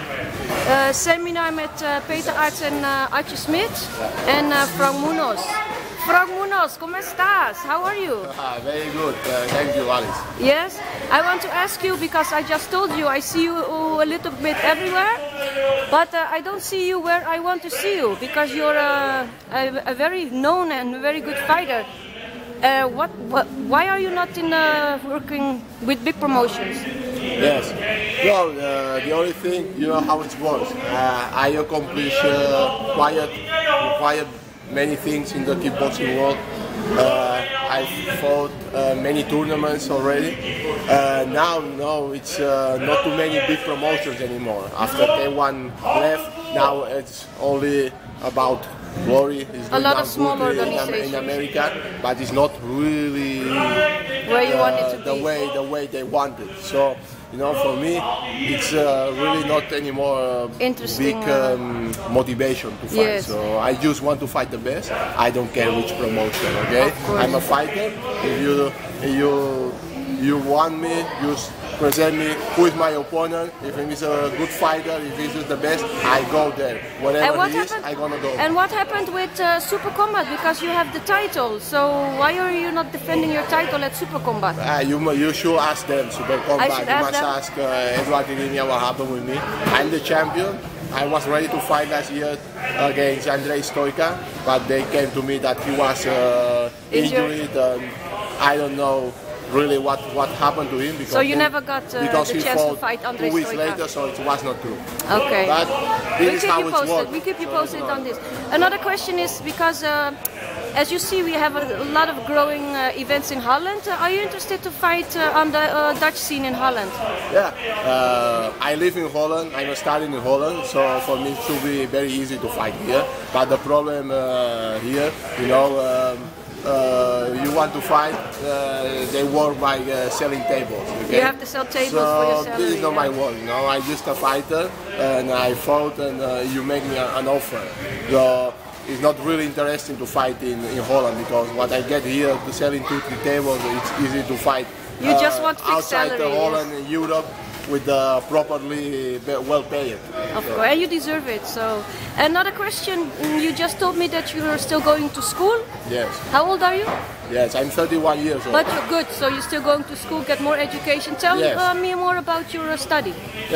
seminar met Peter Aerts Atje Smit en Frank Munoz. Frank Munoz, ¿cómo estás? How are you? Very good, thank you, Alise. Yes, I want to ask you because I just told you I see you a little bit everywhere, but I don't see you where I want to see you because you're a very known and very good fighter. Why are you not in working with big promotions? Yes, well, the only thing, you know how it works. I accomplish quite many things in the kickboxing world. I've fought many tournaments already. Now, no, it's not too many big promotions anymore. After K1 left, now it's only about Glory. It's a lot of small organizations in America, but it's not really where you want it to the be. way they want it. So, you know, for me, it's really not anymore interesting big motivation to fight. Yes. So I just want to fight the best. I don't care which promotion. Okay, I'm a fighter. If you want me, just present me who is my opponent. If he's a good fighter, if he's the best, I go there. Whatever he is, I'm gonna go. And what happened with Super Combat? Because you have the title, so why are you not defending your title at Super Combat? You should ask them, Super Combat. You must ask Edward what happened with me. I'm the champion. I was ready to fight last year against Andrei Stoica, but they came to me that he was injured. I don't know really what happened to him, because so you never got the chance to fight Andrei Stoica 2 weeks later, so it was not true. Okay. But this is how it works. We keep you posted on this. Another question is because as you see, we have a lot of growing events in Holland. Are you interested to fight on the Dutch scene in Holland? Yeah, I live in Holland. I'm studying in Holland, so for me it should be very easy to fight here. But the problem here, you know, you want to fight, they work by selling tables. Okay? You have to sell tables for your salary. This is not my work, you know. I'm just a fighter, and I fought, and you make me an offer. So it's not really interesting to fight in Holland, because what I get here to selling 2-3 tables, it's easy to fight. You just want fixed outside salary, Holland, in Europe, with properly well paid. Of course, and you deserve it. So, another question: you just told me that you are still going to school. Yes. How old are you? Yes, I'm 31 years old. But you're good, so you're still going to school, get more education. Tell me more about your study.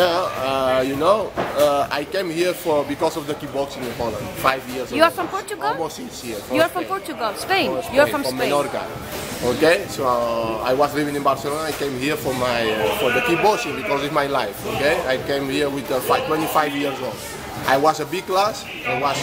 Yeah, you know, I came here because of the kickboxing in Holland, 5 years ago. You are from Portugal? Almost 6 years. You are from Portugal, Spain. You are from Spain. Menorca. Okay, so I was living in Barcelona. I came here for the kickboxing because it's my life. Okay, I came here with 25 years old. I was a big class. I was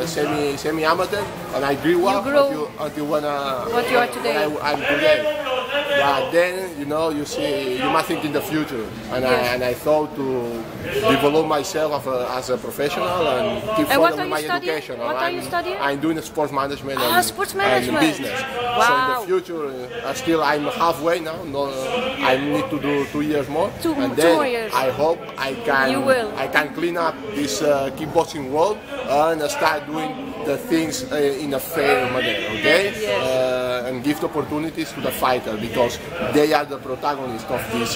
semi amateur, and I grew up until when what you are today. I'm today. But then, you know, you see, you must think in the future, and I thought to develop myself as a professional and keep following my education. What are you studying? I'm doing sports management sports management. and business. Wow. So in the future, still I'm halfway now. No, I need to do 2 years more. Two and then more years. I hope I can clean up this kickboxing world and start doing the things in a fair manner, okay? Yes. And give opportunities to the fighter, because they are the protagonists of this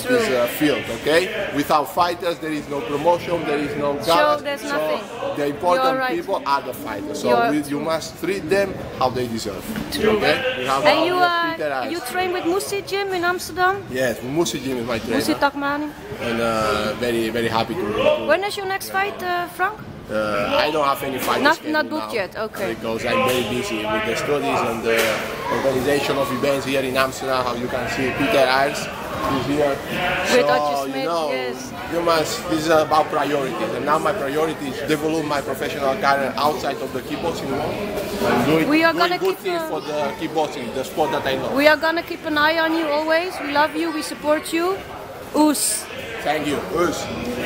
field, okay? Without fighters, there is no promotion, there is no galas. So there's nothing. The important people are the fighters, so you must treat them how they deserve. True. Okay? And you train with Mousid gym in Amsterdam? Yes, Mousid gym is my trainer. Mousid Takmani. And very happy to When is your next fight, Frank? I don't have any fights. Not booked yet, okay. Because I'm very busy with the studies and the organization of events here in Amsterdam. How you can see Peter Aerts is here. With Atje Smit, you know, yes. This is about priorities, and now my priority is develop my professional career outside of the kickboxing world and doing good things for the kickboxing, the sport that I love. We are gonna keep an eye on you always. We love you, we support you. Oes. Thank you. Oes.